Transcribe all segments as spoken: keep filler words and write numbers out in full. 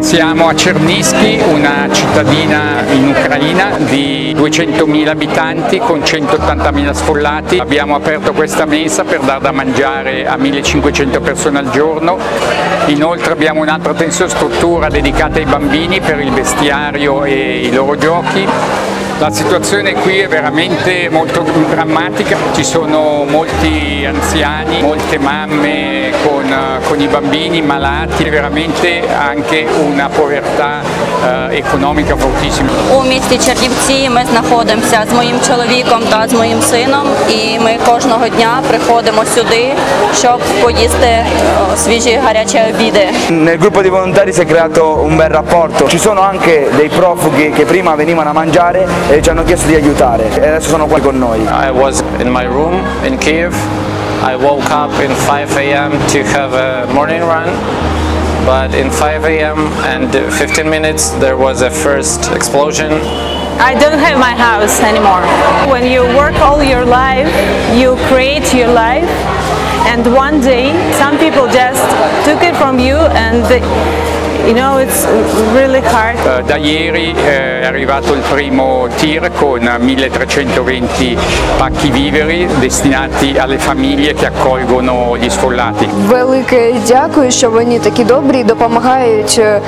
Siamo a Černišky, una cittadina in Ucraina di duecentomila abitanti con centottantamila sfollati. Abbiamo aperto questa mensa per dar da mangiare a millecinquecento persone al giorno. Inoltre abbiamo un'altra tensostruttura dedicata ai bambini per il vestiario e i loro giochi. La situazione qui è veramente molto drammatica, ci sono molti anziani, molte mamme con, con i bambini malati, veramente anche una povertà eh, economica fortissima. У місті Чернівці ми знаходимося з моїм чоловіком та з моїм сином, і ми кожного дня приходимо сюди, щоб поїсти свіжі гарячі обіди. Nel gruppo di volontari si è creato un bel rapporto, ci sono anche dei profughi che prima venivano a mangiare e ci hanno chiesto di aiutare e adesso sono qua con noi. I was in my room in Kiev. I woke up in five A M to have a morning run, but in five A M and fifteen minutes there was a first explosion. I don't have my house anymore. When you work all your life, you create your life, and one day some people just took it from you and they, you know, it's really hard. Uh, da ieri eh, è arrivato il primo tir con milletrecentoventi pacchi viveri destinati alle famiglie che accolgono gli sfollati. Велике дякую, що вони такі добрі і допомагають е,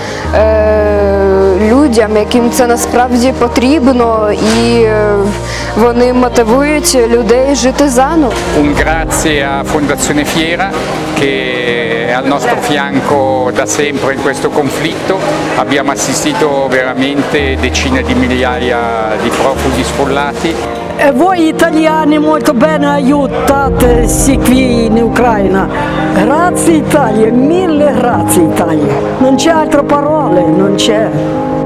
людям, яким це насправді потрібно, і е, вони мотивують людей жити заново. Un grazie a Fondazione Fiera che è al nostro fianco da sempre in questo conflitto. Abbiamo assistito veramente decine di migliaia di profughi sfollati. E voi italiani molto bene aiutate qui in Ucraina. Grazie Italia, mille grazie Italia. Non c'è altre parole, non c'è.